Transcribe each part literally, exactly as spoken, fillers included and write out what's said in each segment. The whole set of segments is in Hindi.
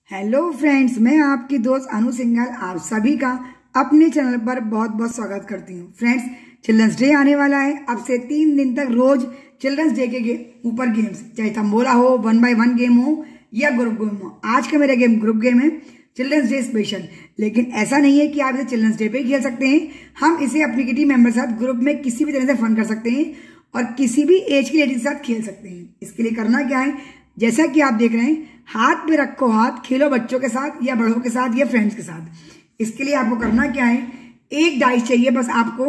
हेलो फ्रेंड्स, मैं आपकी दोस्त अनु सिंघल आप सभी का अपने चैनल पर बहुत बहुत स्वागत करती हूँ। फ्रेंड्स, चिल्ड्रंस डे आने वाला है। अब से तीन दिन तक रोज चिल्ड्रंस डे के ऊपर गेम्स, चाहे तंबोला हो, वन बाय वन गेम हो या ग्रुप गेम हो। आज का मेरा गेम ग्रुप गेम है, चिल्ड्रंस डे स्पेशल। लेकिन ऐसा नहीं है कि आप इसे चिल्ड्रंस डे पे खेल सकते हैं। हम इसे अपनी किटी मेंबर के साथ ग्रुप में किसी भी तरह से फन कर सकते हैं और किसी भी एज की लेडीज के साथ खेल सकते हैं। इसके लिए करना क्या है, जैसा कि आप देख रहे हैं, हाथ पे रखो हाथ, खेलो बच्चों के साथ या बड़ों के साथ या फ्रेंड्स के साथ। इसके लिए आपको करना क्या है, एक डाइस चाहिए बस आपको।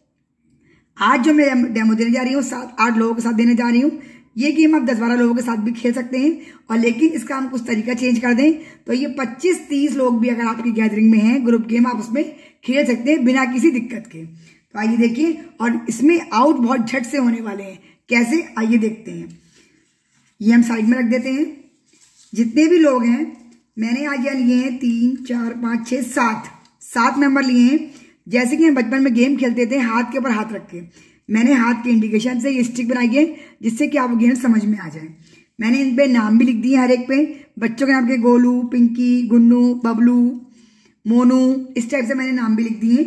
आज जो मैं डेमो देने जा रही हूँ, सात आठ लोगों के साथ देने जा रही हूँ। ये गेम आप दस बारह लोगों के साथ भी खेल सकते हैं, और लेकिन इसका हम कुछ तरीका चेंज कर दें तो ये पच्चीस तीस लोग भी अगर आपकी गैदरिंग में हैं, ग्रुप गेम आप उसमें खेल सकते हैं बिना किसी दिक्कत के। तो आइए देखिए, और इसमें आउट बहुत झट से होने वाले हैं। कैसे, आइए देखते हैं। ये हम साइड में रख देते हैं। जितने भी लोग हैं, मैंने आज यहाँ लिए हैं तीन चार पाँच छः सात सात मेंबर लिए हैं। जैसे कि हम बचपन में गेम खेलते थे हाथ के ऊपर हाथ रख के, मैंने हाथ के इंडिकेशन से ये स्टिक बनाई है जिससे कि आपको गेम समझ में आ जाए। मैंने इन पे नाम भी लिख दिए हर एक पे। बच्चों के नाम के गोलू, पिंकी, गुन्नू, बबलू, मोनू, इस टाइप से मैंने नाम भी लिख दिए।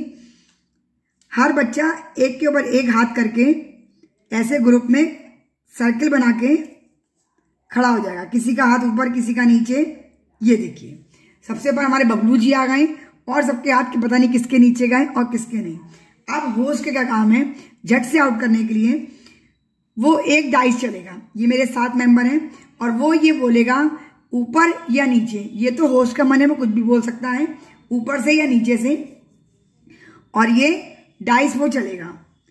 हर बच्चा एक के ऊपर एक हाथ करके ऐसे ग्रुप में सर्कल बना के खड़ा हो जाएगा। किसी का हाथ ऊपर, किसी का नीचे। ये देखिए, सबसे ऊपर हमारे बबलू जी आ गए और सबके हाथ के पता नहीं किसके नीचे गए और किसके नहीं। अब होस्ट के क्या काम है, झट से आउट करने के लिए वो एक डाइस चलेगा। ये मेरे सात मेंबर हैं और वो ये बोलेगा ऊपर या नीचे। ये तो होस्ट का मन है, वो कुछ भी बोल सकता है, ऊपर से या नीचे से। और ये डाइस वो चलेगा,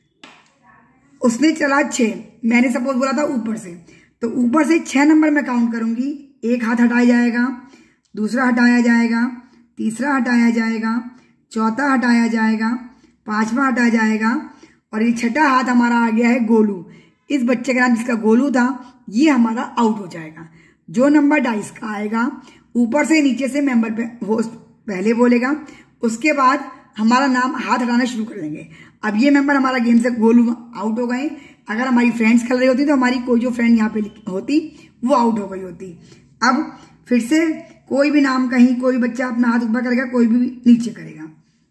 उसने चला छह, मैंने सपोज बोला था ऊपर से, तो ऊपर से छह नंबर में काउंट करूंगी। एक हाथ हटाया जाएगा, दूसरा हटाया जाएगा, तीसरा हटाया जाएगा, चौथा हटाया जाएगा, पांचवा हटाया जाएगा, और ये छठा हाथ हमारा आ गया है गोलू। इस बच्चे का नाम जिसका गोलू था, ये हमारा आउट हो जाएगा। जो नंबर डाइस का आएगा, ऊपर से नीचे से मेंबर पे होस्ट पहले बोलेगा, उसके बाद हमारा नाम हाथ हटाना शुरू कर देंगे। अब ये मेंबर हमारा गेम से गोलू आउट हो गए। अगर हमारी फ्रेंड्स खेल रही होती तो हमारी कोई जो फ्रेंड यहाँ पे होती वो आउट हो गई होती। अब फिर से कोई भी नाम, कहीं कोई बच्चा अपना हाथ ऊपर करेगा, कोई भी नीचे करेगा।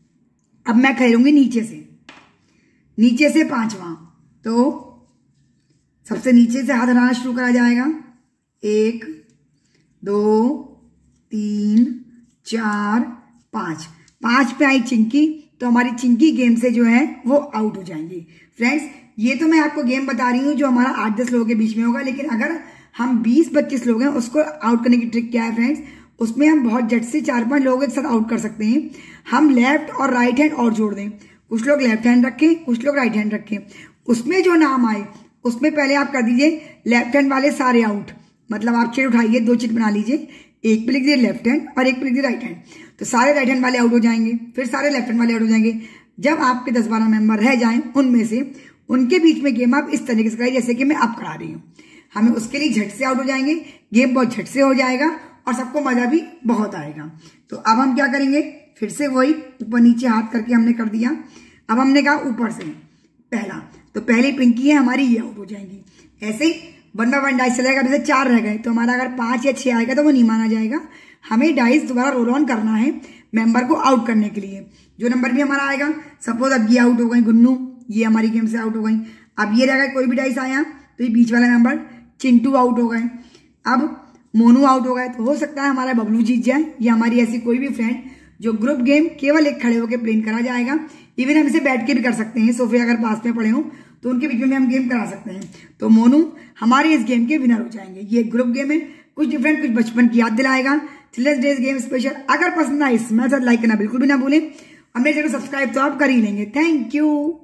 अब मैं खेलूंगी नीचे से, नीचे से पांचवा, तो सबसे नीचे से हाथ हटाना शुरू करा जाएगा। एक, दो, तीन, चार, पांच। पांच पे आई चिंकी, तो हमारी चिंकी गेम से जो है वो आउट हो जाएंगी। फ्रेंड्स, ये तो मैं आपको गेम बता रही हूँ जो हमारा आठ दस लोगों के बीच में होगा, लेकिन अगर हम बीस पच्चीस लोग हैं, उसको आउट करने की ट्रिक क्या है फ्रेंड्स, उसमें हम बहुत झट से चार पांच लोगों के साथ आउट कर सकते हैं। हम लेफ्ट और राइट हैंड और जोड़ दें, कुछ लोग लेफ्ट हैंड रखें, कुछ लोग राइट हैंड रखें। उसमें जो नाम आए उसमें पहले आप कर दीजिए लेफ्ट हैंड वाले सारे आउट। मतलब आप चिट उठाइए, दो चिट बना लीजिए, एक पे लिख दीजिए लेफ्ट हैंड और एक पे लिख दीजिए राइट हैंड, तो सारे राइट हैंड वाले आउट हो जाएंगे, फिर सारे लेफ्ट हैंड वाले आउट हो जाएंगे। जब आपके दस बारह मेंबर रह जाएं, उनमें से उनके बीच में गेम आप इस तरीके से कराइए जैसे कि मैं अब करा रही हूँ। हमें उसके लिए झट से आउट हो जाएंगे, गेम बहुत झट से हो जाएगा और सबको मजा भी बहुत आएगा। तो अब हम क्या करेंगे, फिर से वही ऊपर नीचे हाथ करके हमने कर दिया। अब हमने कहा ऊपर से पहला, तो पहली पिंकी है हमारी, ये आउट हो जाएंगी। ऐसे ही वन बाय वन डाइस चलेगा। जैसे चार रह गए तो हमारा अगर पांच या छह आएगा तो वो नहीं माना जाएगा। हमें डाइस दोबारा रोल ऑन करना है मेंबर को आउट करने के लिए। जो नंबर भी हमारा आएगा, सपोज अब ये आउट हो गई गुन्नू, ये हमारी गेम से आउट हो गई। अब ये रह गया, कोई भी डाइस आया तो ये बीच वाला मेंबर चिंटू आउट हो गए। अब मोनू आउट हो गए, तो हो सकता है हमारा बबलू जीत जाए या हमारी ऐसी कोई भी फ्रेंड जो ग्रुप गेम केवल एक खड़े होकर प्लेन करा जाएगा। इवन हम इसे बैठ के भी कर सकते हैं, सोफे अगर पास में पड़े हों तो उनके बीच में हम गेम करा सकते हैं। तो मोनू हमारे इस गेम के विनर हो जाएंगे। ये ग्रुप गेम है, कुछ डिफरेंट, कुछ बचपन की याद दिलाएगा। Children's day game special. अगर पसंद आए, मेरे साथ लाइक करना बिल्कुल भी ना भूलें और मेरे चैनल सब्सक्राइब तो आप कर ही लेंगे। Thank you.